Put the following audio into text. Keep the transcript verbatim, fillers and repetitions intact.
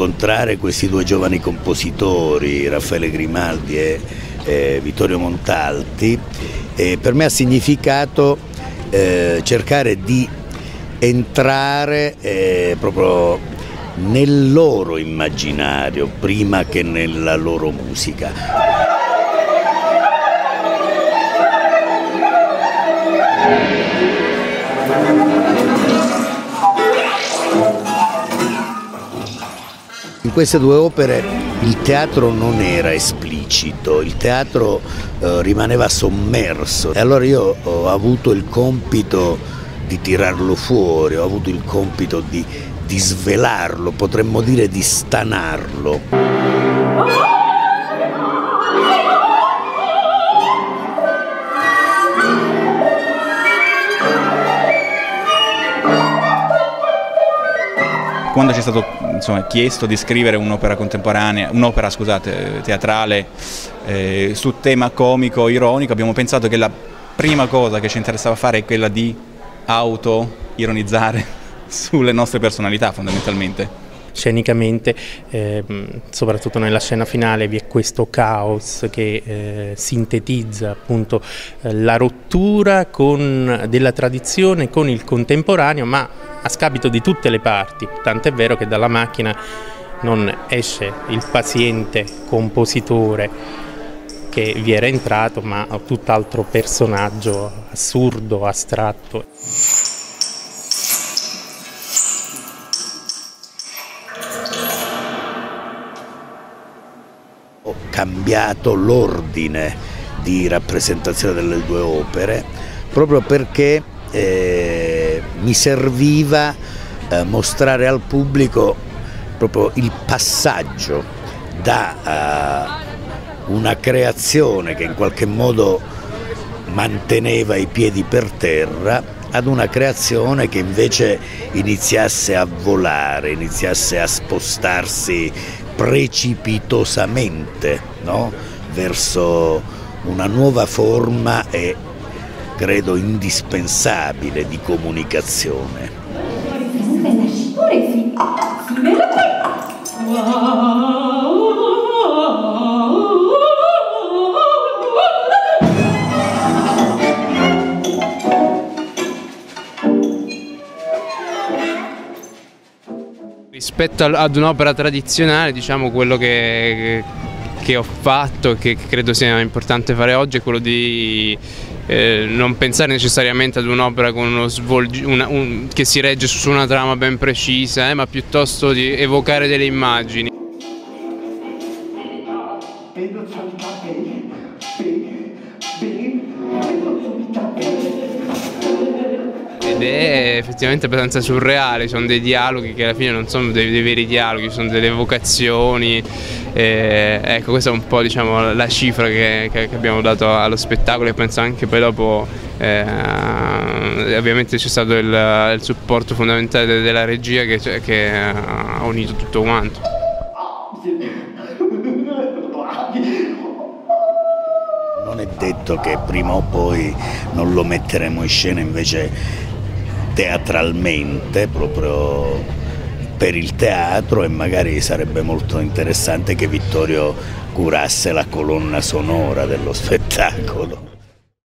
incontrare questi due giovani compositori, Raffaele Grimaldi e eh, Vittorio Montalti, eh, per me ha significato eh, cercare di entrare eh, proprio nel loro immaginario prima che nella loro musica. In queste due opere il teatro non era esplicito, il teatro eh, rimaneva sommerso e allora io ho avuto il compito di tirarlo fuori, ho avuto il compito di, di svelarlo, potremmo dire di stanarlo. Quando ci è stato insomma, chiesto di scrivere un'opera contemporanea, un'opera scusate, teatrale eh, su tema comico, ironico, abbiamo pensato che la prima cosa che ci interessava fare è quella di auto-ironizzare sulle nostre personalità fondamentalmente. Scenicamente, eh, soprattutto nella scena finale, vi è questo caos che eh, sintetizza appunto eh, la rottura con, della tradizione con il contemporaneo, ma a scapito di tutte le parti, tant'è vero che dalla macchina non esce il paziente compositore che vi era entrato, ma tutt'altro personaggio assurdo, astratto. Ho cambiato l'ordine di rappresentazione delle due opere proprio perché eh, mi serviva eh, mostrare al pubblico proprio il passaggio da uh, una creazione che in qualche modo manteneva i piedi per terra ad una creazione che invece iniziasse a volare, iniziasse a spostarsi precipitosamente, no? Verso una nuova forma e credo indispensabile di comunicazione. Rispetto ad un'opera tradizionale, diciamo quello che, che ho fatto e che credo sia importante fare oggi è quello di eh, non pensare necessariamente ad un'opera con uno svolgi, una, un, che si regge su una trama ben precisa, eh, ma piuttosto di evocare delle immagini. Ed è effettivamente abbastanza surreale, sono dei dialoghi che alla fine non sono dei, dei veri dialoghi, sono delle evocazioni, eh, ecco questa è un po' diciamo, la cifra che, che abbiamo dato allo spettacolo e penso anche poi dopo eh, ovviamente c'è stato il, il supporto fondamentale della regia che, che ha unito tutto quanto. Non è detto che prima o poi non lo metteremo in scena invece teatralmente, proprio per il teatro, e magari sarebbe molto interessante che Vittorio curasse la colonna sonora dello spettacolo.